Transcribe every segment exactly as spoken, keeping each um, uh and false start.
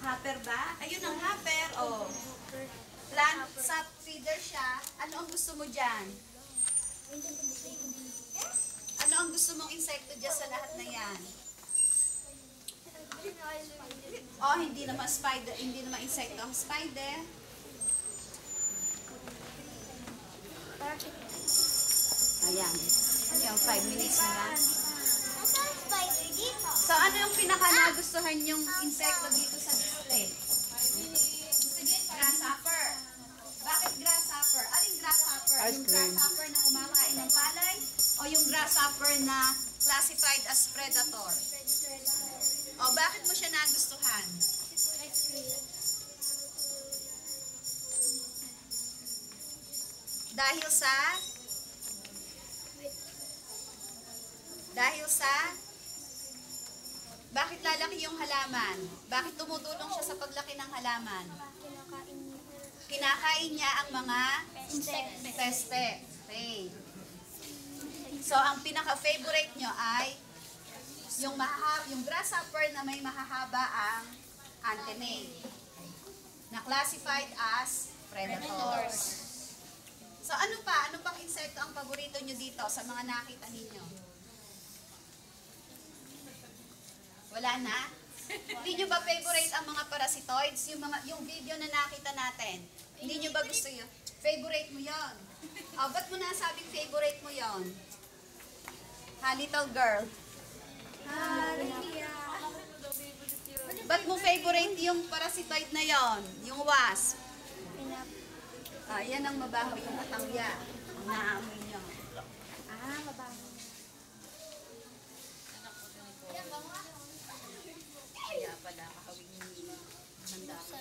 Hopper ba? Ayun ang hopper. Oh. Plant sap feeder siya. Ano ang gusto mo dyan? Ano ang gusto mong insekto dyan sa lahat na yan? Oh, hindi naman spider, hindi naman insekto ang spider. Ayan. Ano yung five minutes na lang? So, ano yung pinaka nagustuhan yung insekto dito sa display? Grasshopper. Bakit grasshopper? Aling grasshopper? Yung grasshopper na kumakain ng palay o yung grasshopper na classified as predator? O, bakit mo siya nagustuhan? Dahil sa? Dahil sa? Bakit lalaki yung halaman? Bakit tumutulong siya sa paglaki ng halaman? Kinakain niya ang mga peste. Okay. So, ang pinaka-favorite nyo ay yung, maha yung grasshopper na may mahahaba ang antennae na classified as predators. So, ano pa? Ano pang insekto ang paborito nyo dito sa mga nakita ninyo? Wala na? Hindi nyo ba favorite ang mga parasitoids? Yung, mga, yung video na nakita natin. Hindi nyo ba gusto yun? Favorite mo yon. Oh, ba't mo nasabing favorite mo yon? Ha, little girl? Ba't mo favorite yung parasitoid na yon? Yung wasp? Ah, yan ang mabaho yung atangya. Ang naamoy nyo. Ah, mabaho. Kaya pala, kahawing handa ko.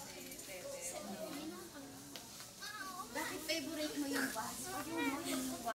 Bakit favorite mo yung wasp?